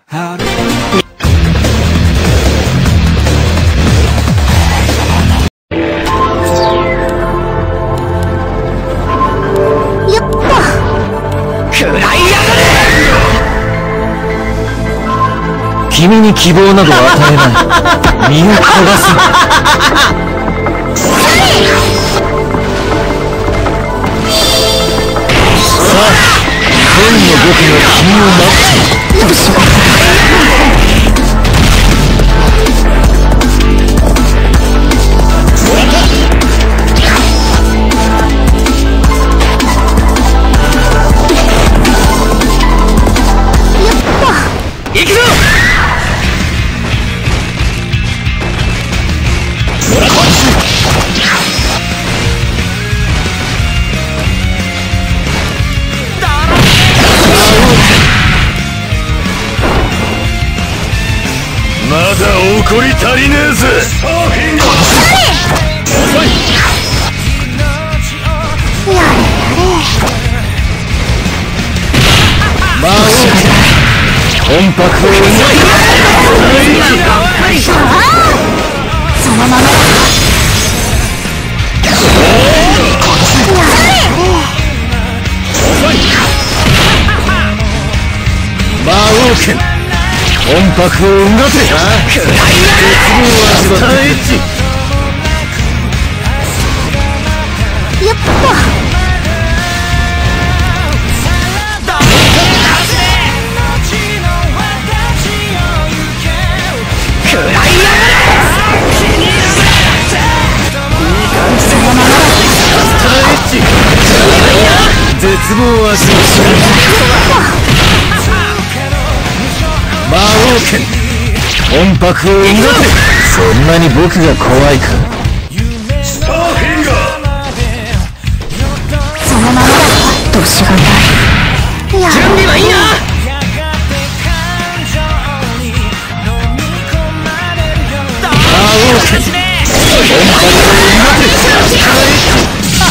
君に希望など与えない。身を焦がす。さあ、今の僕が君を待っている。行くぞ。まだ怒り足りねえぜ。遅い。やれやれ。魔王本白をそのままだ。魔王剣本白をうがて。絶望を味わって。やっぱ絶望はしましょう。魔王剣本白をうがて。そんなに僕が怖いか。スターフィンガーそのままだとしがない。準備はいいな。魔王剣本白をうがて。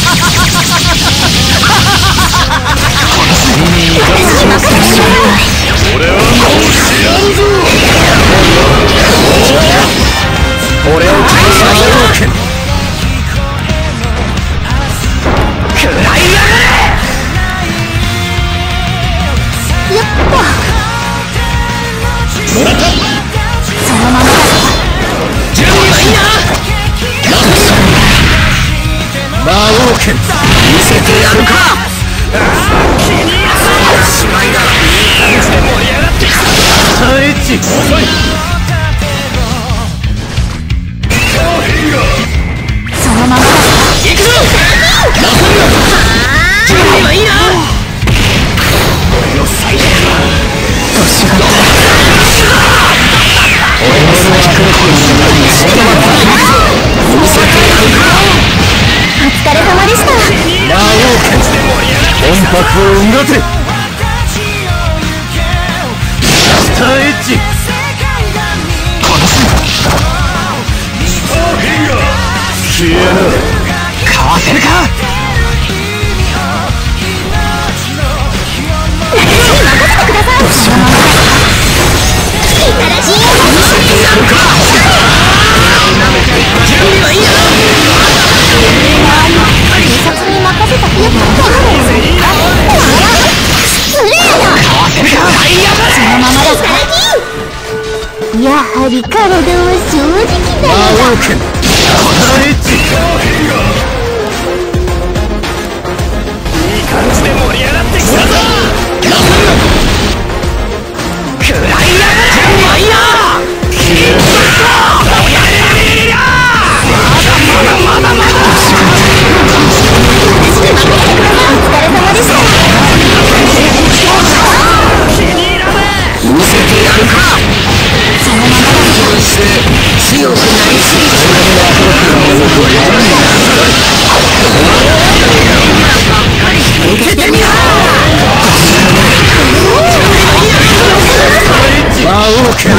俺はもう知らんぞ。俺を倒す魔王剣食らいやがれ。やっぱもらった。そのままだ。準備はいいな。魔王剣見せてやるか。しまいだ。いい感じで盛り上がってきた。エッチ遅い。そのままだ。行くぞ。準備はいいな。俺の最大年が俺の最高峰にしてもらう。見せてやるか。お疲れ様でした。魔王剣本白をうがて。スターエッジ殺す。スターフィンガー消えな。かわせるか。任せてください。どうしようもない。見せてやるか。準備はいいな。警察に任せた。やった。失礼だ。かわせるか。そのままだぞ。やはり体は正直だよ。魔王剣このエッジいい感じで盛り上がってきたぞ。食らいやがれ。準備はいいな。まだまだお疲れ様でした。見せてやるか。そのままだ。強くなりすぎちまった。受けてみろ。魔王剣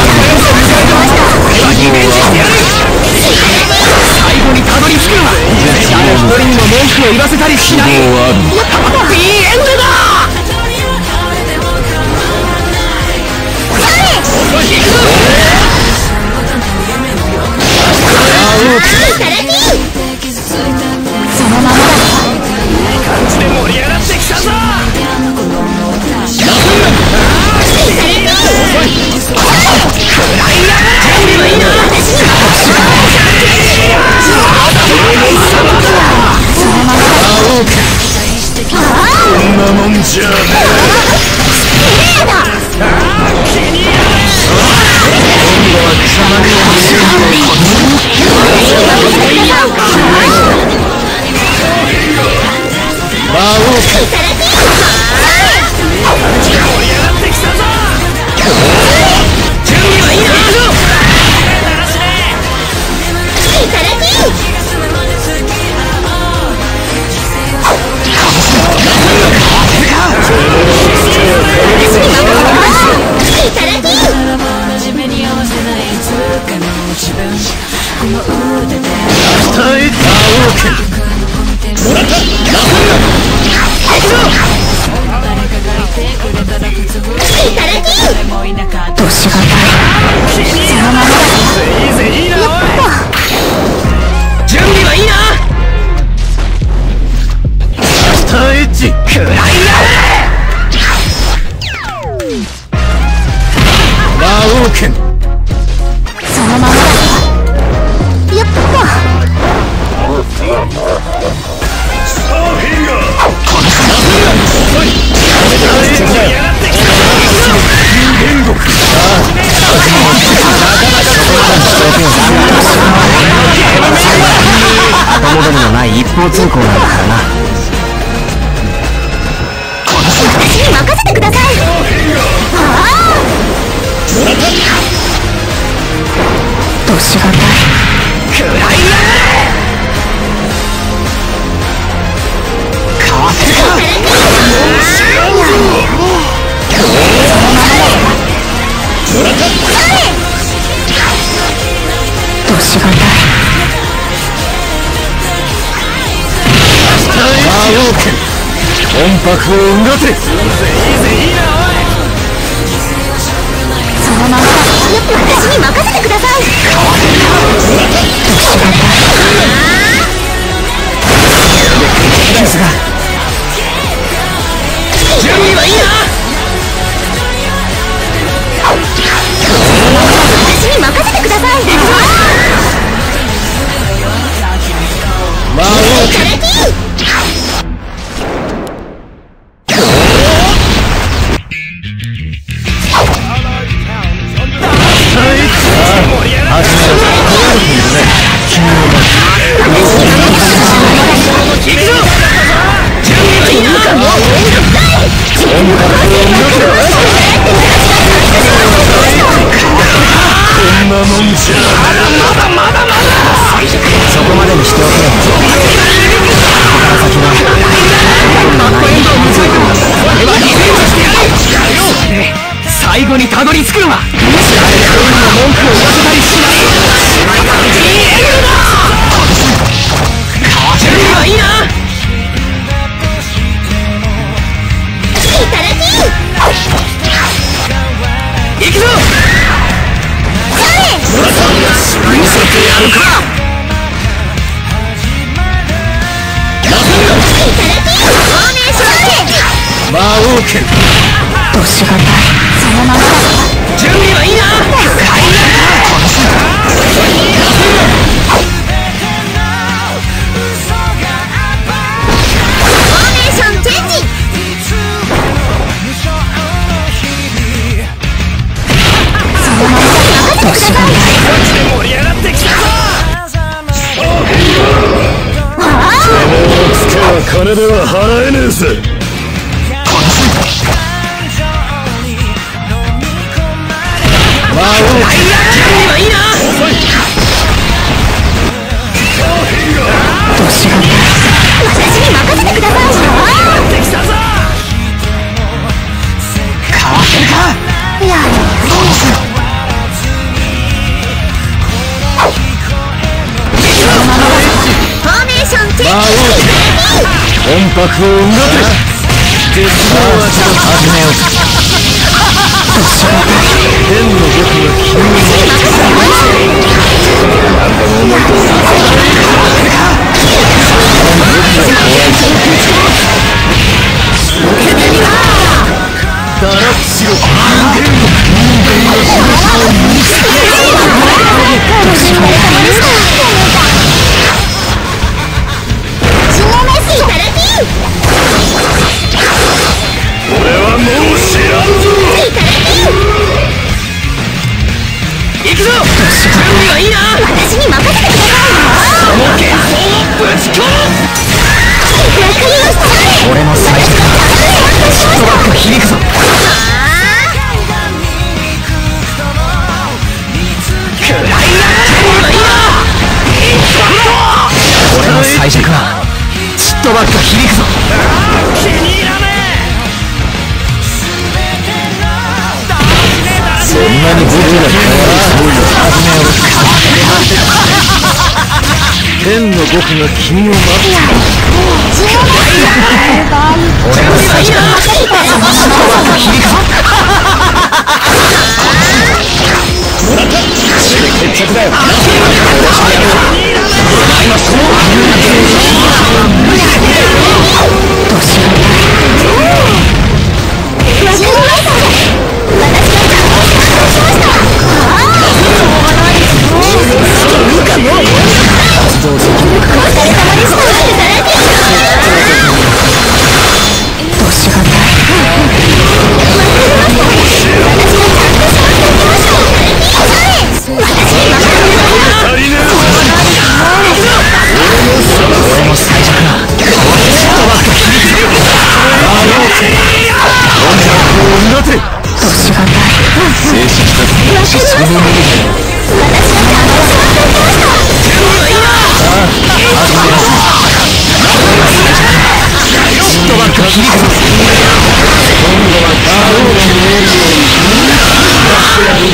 リベンジしてやる。最後にたどり着く。誰一人にも文句を言わせたりしない。いいエンドだ。 王剣。 そのままだ。やっと。 スターフィンガー。天国。 後戻りのない一方通行なんだからな。 私に任せてください。どしがたい。 食らいやがれ。かわせるか。 どしがたい。 魔王剣。本白をうがて。 そのままだ。私に任せてください。 傷が。準備はいいな。 私に任せてください。 魔王剣。そこまでにしておけ。ここから先は最後にたどり着くのは誰か運の文句を言わせたりしない。準備はいいな。行くぞ。見せてやるか。魔王剣。 どしがたい。そのままだ。 準備はいいな。 フォーメーションチェンジ。そのままだ。どしがたい。 盛り上がってきたぞ。つけは金では払えねえぜ。 魔王剣。準備はいいな。 どしがたい。私に任せてください。 かわせるか。 やれ。フォーメーションチェンジ。 魔王剣。本白をうがて。絶望は始めよう。天の僕が君を待つ。何度も思い出す。だらっしろ。 俺はもう知らんぞ。 行くぞ。準備はいいな。 私に任せてください。 その幻想をぶち込む。 わかりました。 俺の最初からシットバック響くぞ。食らいやがれ。俺の最弱はシットバック響くぞ。気に入らねえ。そんなに僕が始めよう。天の僕が君を待つ。俺の最弱はシットバック響くぞ。決着だよ。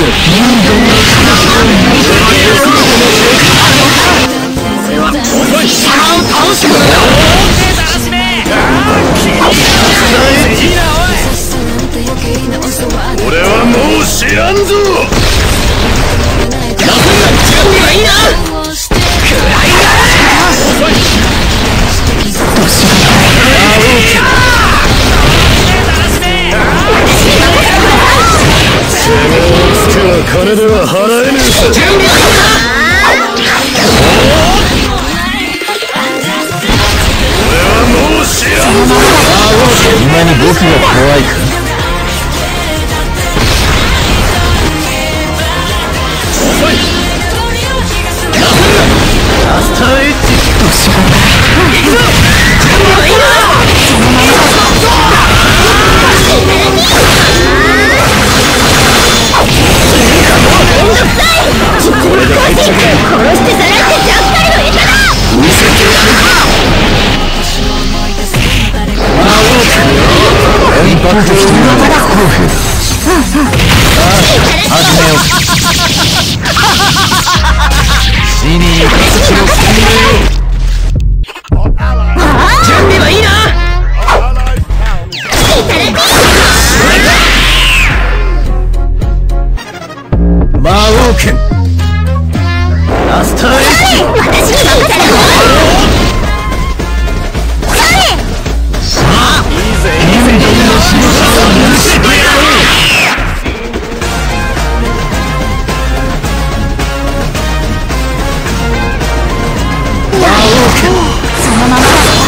俺はもう知らんぞ。 準備はいいな。 金では払えねえぞ。 準備はいいな。 俺はもう知らんぞ。 そんなに僕が怖いか。ラストエッジ。どうしようか。行くぞ。準備はいいな。そのままこれで殺してさらってジャッカルの餌だ。見せてやるか。インパクトしてるのだ。始めよう。死に行かせておくんだよ。準備はいいな。魔王剣ラストエッジ。私に任せろ。さあ、いいぜいいぜ。どんな仕事を見せてやろう。魔王剣そのままだ。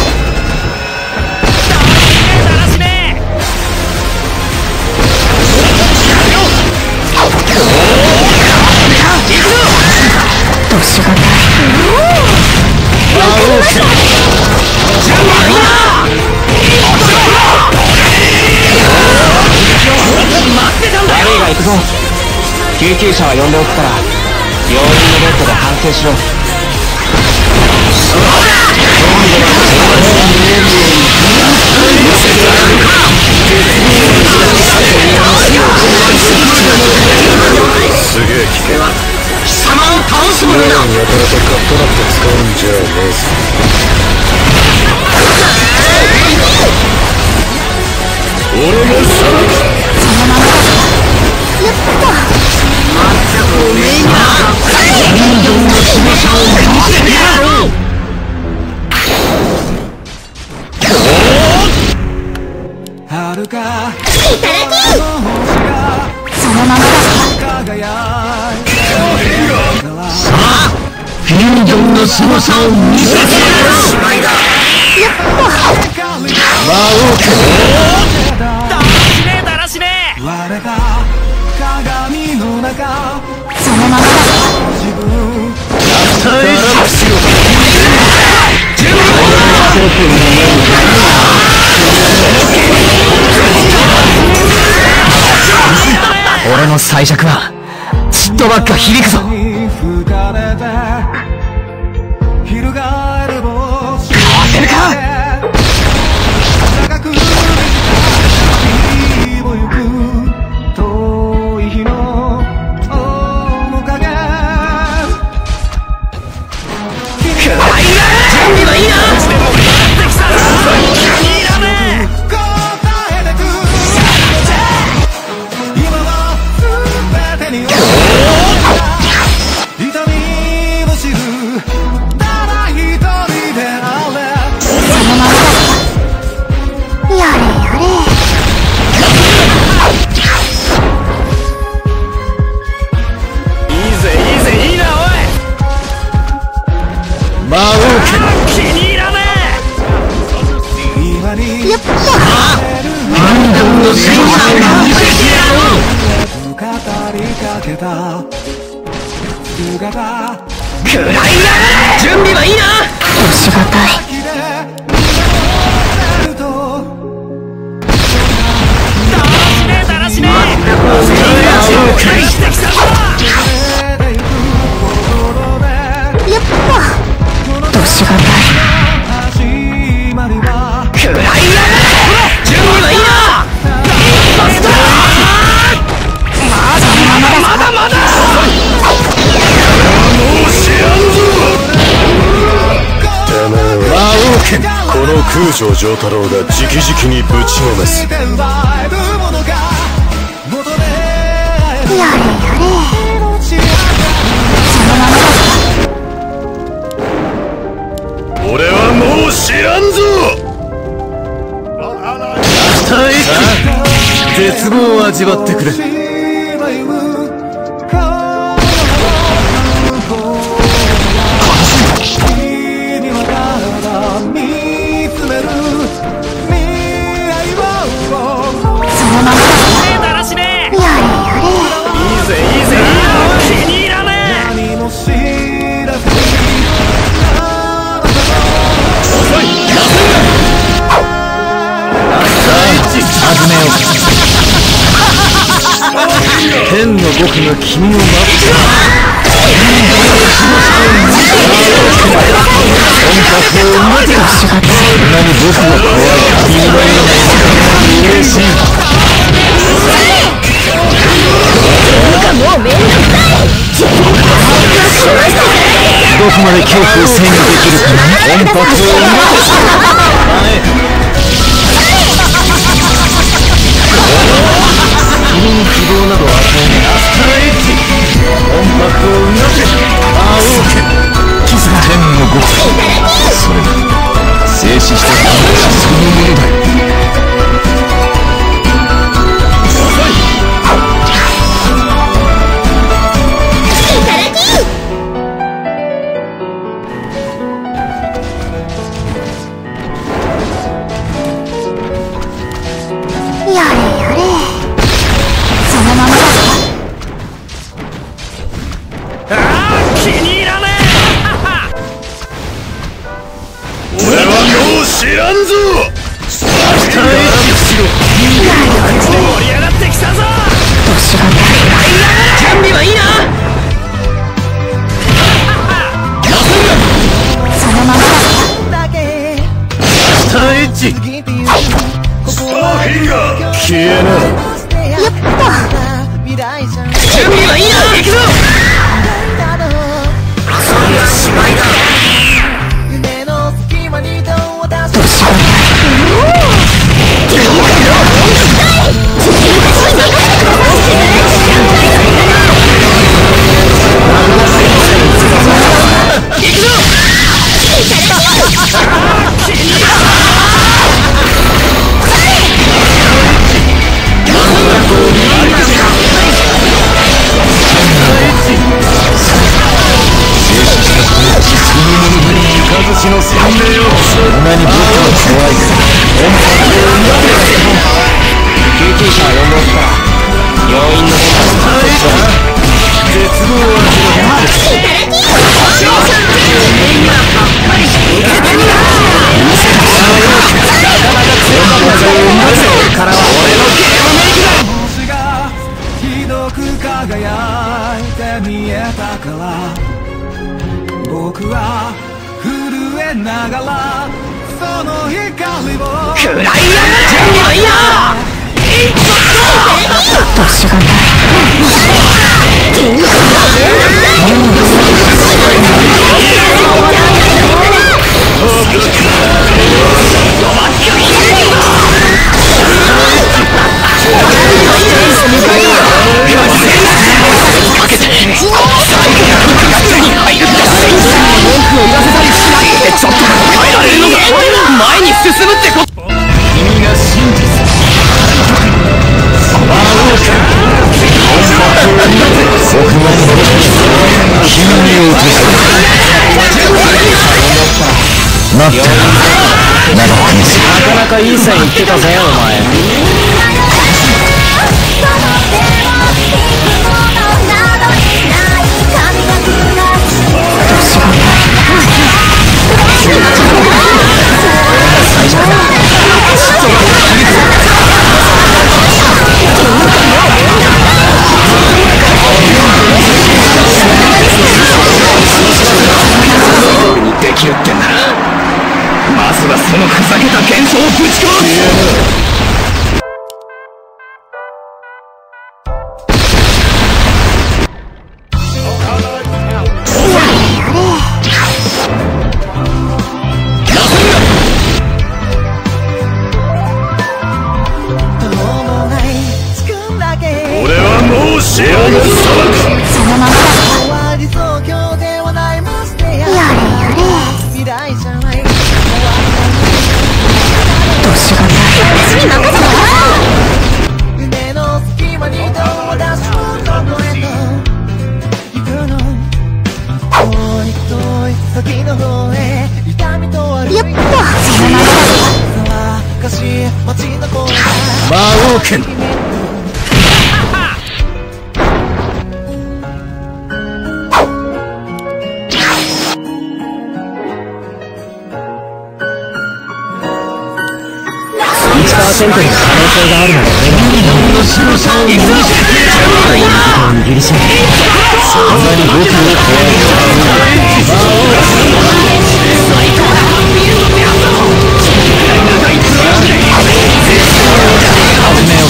どうしようか。魔王剣準備はいいな。待ってたんだよ。悪いが行くぞ。救急車は呼んでおくから病院のベッドで反省しろ。そうだ。 すげえ危険。 貴様を倒すものだ。 やたらとカッとなって使うんじゃねえぞ。俺もさらだ。 そのままだ。やったまったくおめえには人道の姿を見せてやろう。いただきそのままだ。 さあフィードンの凄さを見せてやろう。しまいだ。 やった魔王剣だらしねえだらしねえ。 そのままだ。 ラストエッジ。準備はいいな。俺の最弱はちっとばっか響くぞ。かわせるか。準備はいいな。魔王剣気に入らねえ。 やった反動のすごさを見せてやろう。食らいやがれ。準備はいいな。 おしがたい。 だらしねえ。 魔王剣してきたぞ。 やったどうしがたい。 食らいやがれ。準備はいいな。まだまだ空城城太郎が直々にぶちのめす。 やれやれ、そのままだ。 俺はもう知らんぞ。絶望を味わってくれ。天の僕が君を待つ。そんなに僕が怖い。君のような嬉しい。もうめんどくさい。どこまで恐怖を制御できるかな。音波を君に希望など与えない。アスターエッジ、音波をうなせ。魔王剣、天の極意。それが静止した魂そのものだよ。 やれやれ、そのままだ。 気に入らねえ。俺はもう知らんぞ。盛り上がってきたぞ。準備はいいな。 そのままだ。 スターエッジ、スターフィンガー、消えない。 やった。 準備はいいな。行くぞ。そんな芝居だ。の洗礼を。そんなに僕は怖いか。救急車を呼んでおくから病院の絶望を味わってからは俺のゲームメイクだ。星がひどく輝いて見えたから僕は震えながらその光を暗いやがれ。準備はいいな。 年がない。 前に進むってこと。君が真実。なかなかいい線いってたぜお前。できるってんならまずはそのふざけた幻想をぶち殺す。 剣。1% の可能性があるので握りしめそんなに僕を怖い始めよう。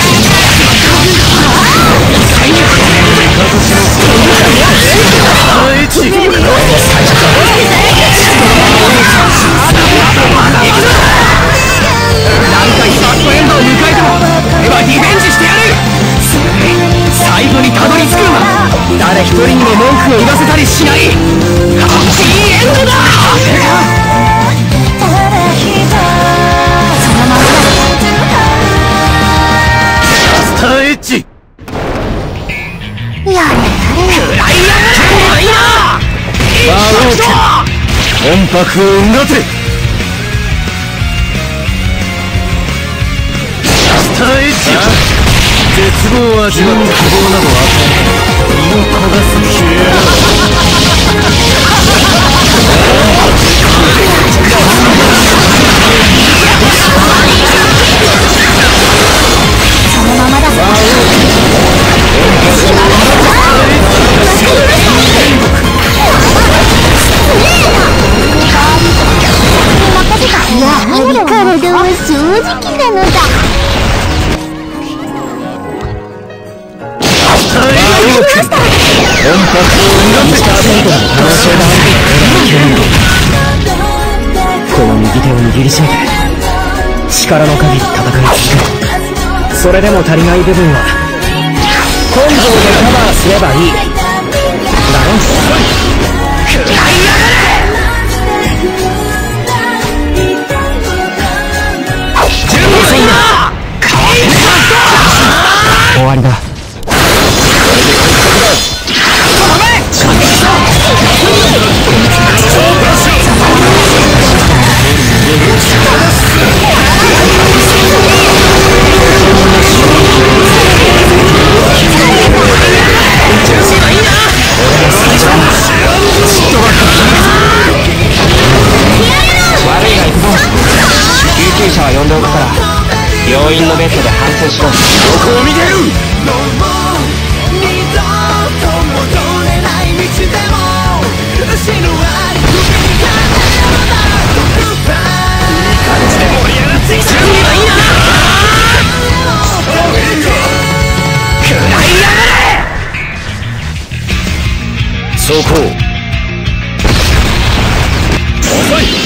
何回ファーストエンドを迎えても俺はリベンジしてやる。最後にたどり着くのは誰一人にも文句を言わせたりしないハッピーエンドだ。 そのままスターエッジやれやれバーロー剣本白をうなて。スターエッジ絶望を味わって希望など与え身を焦がす消えそのままだ。やはり体は正直なのだ。 本格をうなて。この右手を握りしめて力の限り戦い続ける。それでも足りない部分は根性でカバーすればいいだろ。食らいやがれ。準備はいいな。終わりだ。救急車は呼んでおくから病院のベッドで反省しろ。どこを見てる。そこ遅い。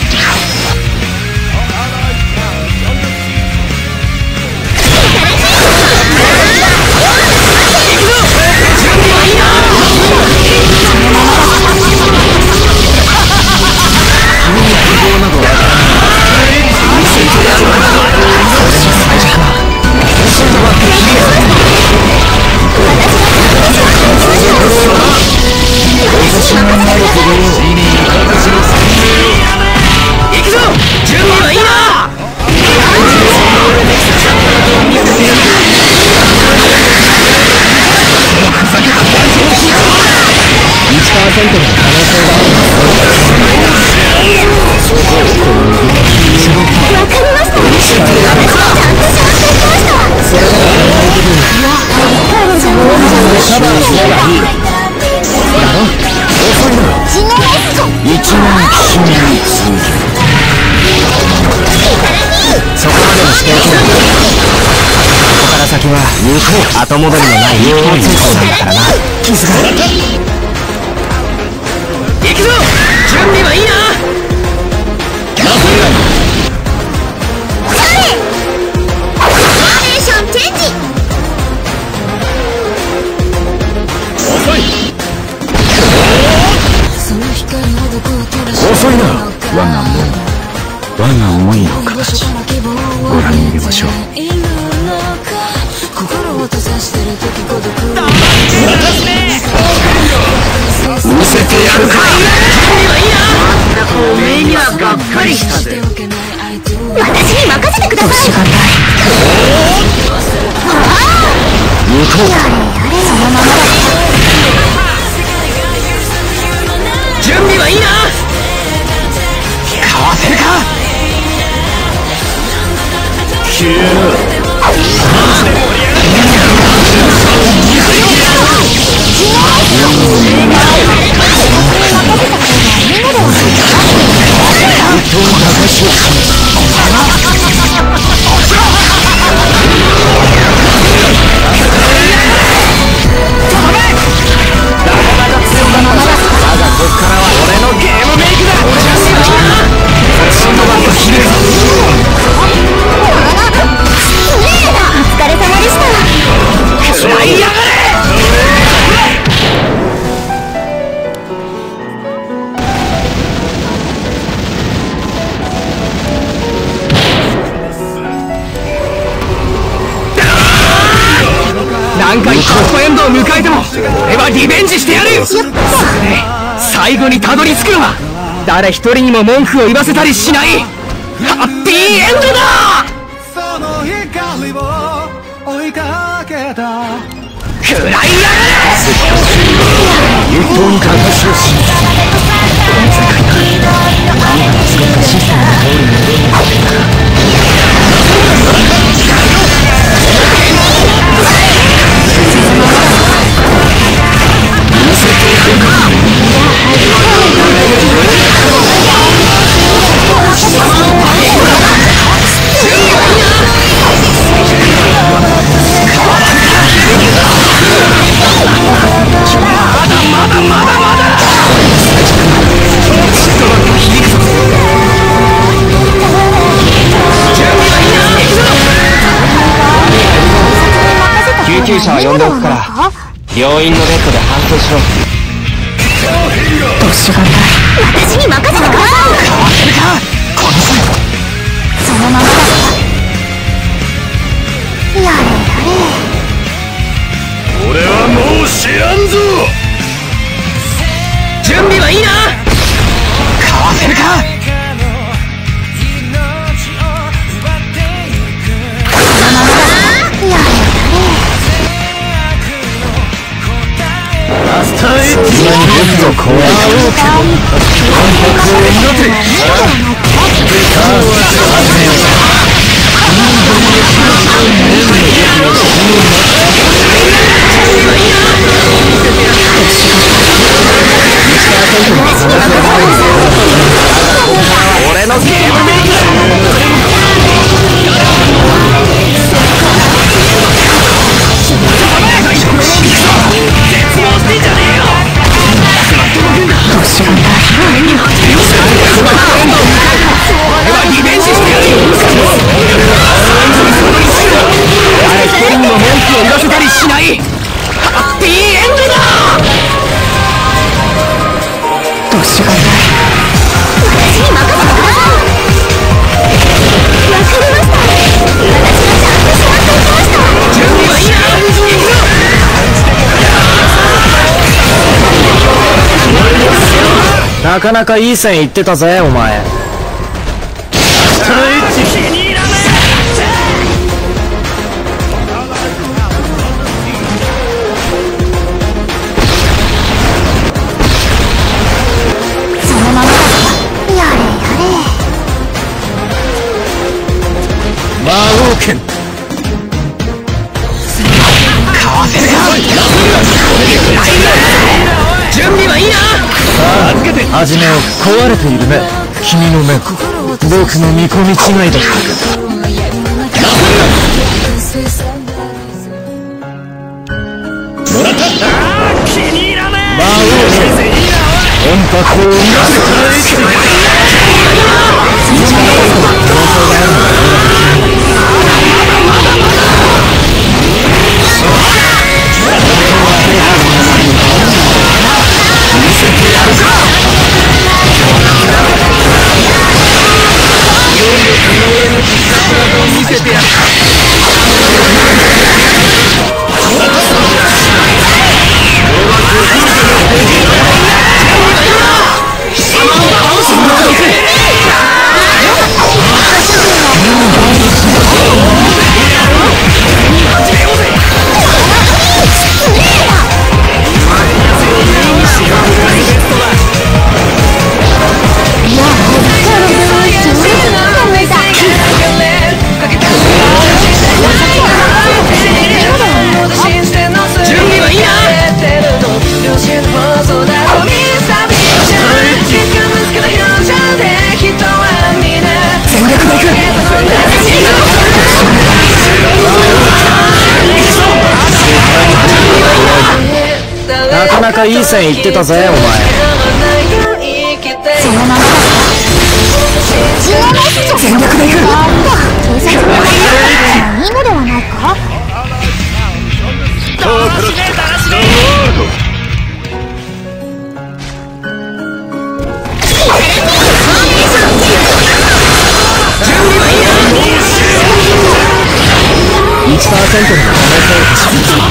先は後戻りのない一方通行なんだからな。傷が行くぞ。準備はいいな。 それフォーメーションチェンジ。 遅い。遅いな。我が思いの形ご覧に入れましょう。見せてやるか。おめえにはがっかりしたぜ。 私に任せてください。 とうか。 そのままだ。 準備はいいな。かわせるか。消えな。何回カットエンドを迎えても俺はリベンジしてやる。最後にたどり着くのは誰一人にも文句を言わせたりしないハッピーエンドだ。その光を追いかけた食らいやがれ。 一等に形をし救急車は呼んでおくから病院のベッドで搬送しろ。 どうしようもない。私に任せてください。 かわせるか。この際そのままだ。やれやれ。 俺はもう知らんぞ。 準備はいいな。かわせるか。 そのままだ。やれやれ。 マスターエッジに僕を怖い。 俺のゲームメイクだ。絶望してんじゃねえよ。 どうしようもない。 俺はリベンジしてやるよ。誰一人にも文句を言わせたりしないハッピーエンドだ。 どうしようもない。私に任せてください。わかりました。私がちゃんとしまっていきました。 準備はいいな。 なかなかいい線いってたぜお前。 ストレッチ気に入らねそのままだ。やれやれ。 魔王剣かわせるか。準備はいいな。 さあ始めよう。壊れているね君の目。僕の見込み違いだ。 気に入らねえ。 魔王剣音波を生ませた。 見せてやる。 こなかいい線いってたぜお前。 そのままだ。全力でいく。警察の反応いいのではないか。 1% の可能性を発揮する。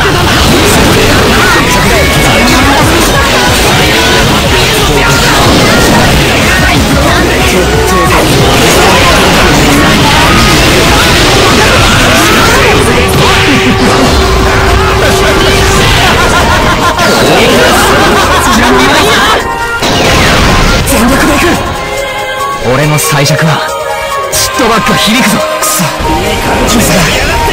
全力でいく。 俺の最弱はちっとばっか響くぞ。くそ、キスだ。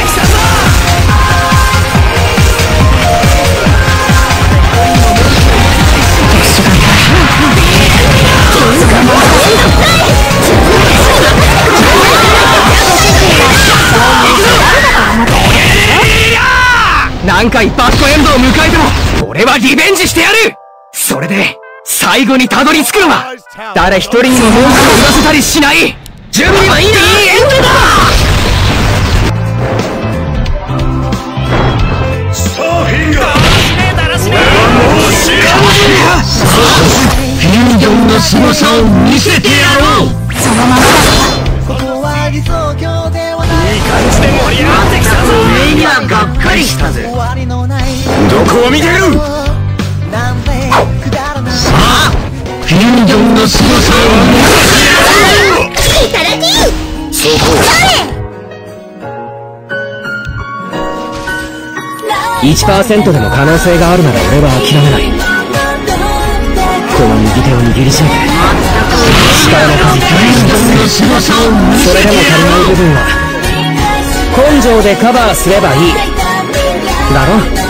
何回バッドエンドを迎えても俺はリベンジしてやる。それで最後にたどり着くのは誰一人にも文句を言わせたりしない。準備はいいな。いいエンドだ。 さあフィンガー、俺はもう知らない。フィンジョンの凄さを見せてやろう。 そのままだ。 いい感じで盛り上がってきたぞ。 上にはがっかりしたぜ。 どこを見てる。 さあフィンジョンの凄さを見せてやろう。 いただき。 そこ 1% でも可能性があるなら俺は諦めない。この右手を握りしめて力の数それでも足りない部分は根性でカバーすればいいだろ。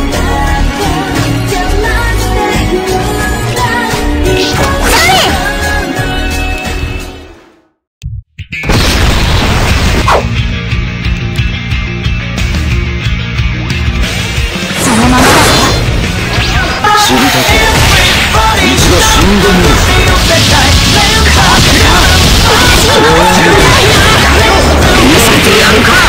そのままだ。 知りたけ一度死んでみる。見せてやるか。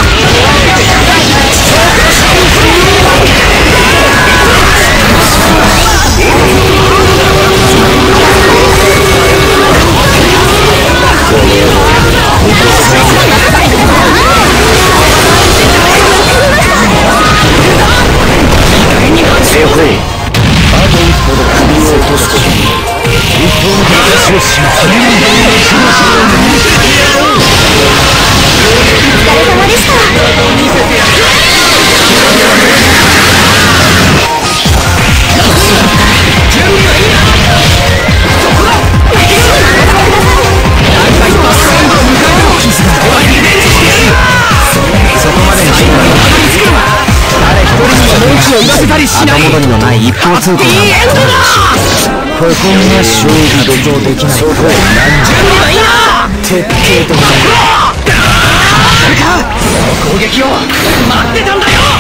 成功。あと一歩で首を落として一本で私を信じる。 お疲れ様でした。 見せてやる。準備はいいな。そこだ。何回バスエンドを迎えてもキスが終わりリベンジしてやる。そこまで最後にたどり着くのは誰一人にも文句を言わせたりしない。 後戻りのない一方通行いいエンドだ。 ここが勝利土蔵できない。 準備はいいな。 徹底的に攻撃を待ってたんだよ。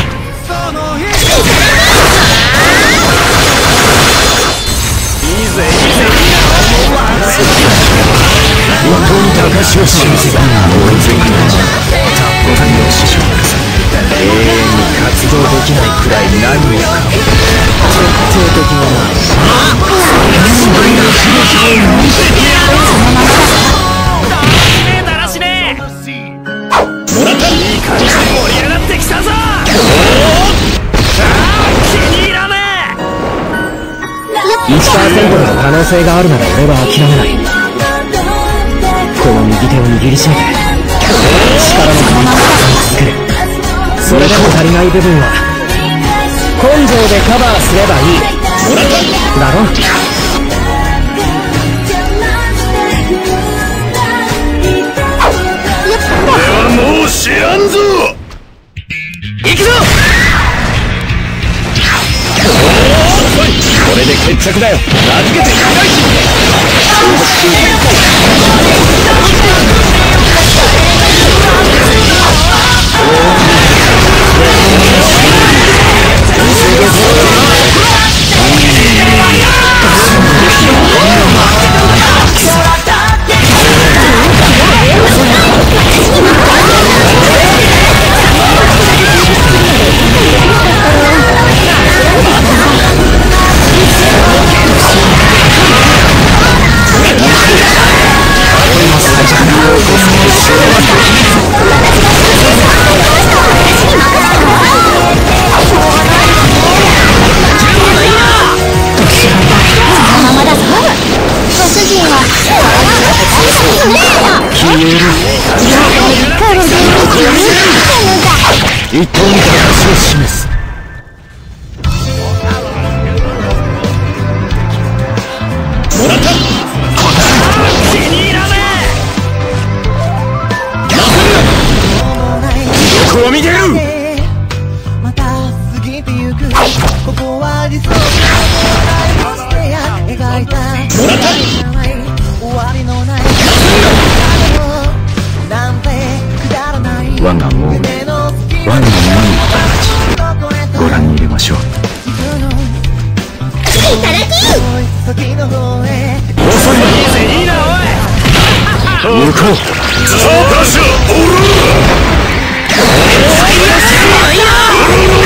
本当に高潮を信じた。追いついてたっぷりの師匠永遠に活動できないくらい何をかを徹底的にな。 見せてやろう。 だらしねえ。もらった。いい感じで盛り上がってきたぞ。気に入らねえ。 1% でも可能性があるなら俺は諦めない。この右手を握りしめて力の首を続ける。それでも足りない部分は根性でカバーすればいいだろ。 俺はもう知らんぞ。 行くぞ。 これで決着だよ。 預けて高いし。 こ示す。もらった。気に入らねえ。どこを見てる。 また過ぎてゆく。ここは理想の描いた。 もらった。 終わりのないなんてくだらない。 我がもう我が何たちご覧に入れましょう。 いただき。 遅いな。 いいなおい。 向こう。 ザ・フラッシュオール。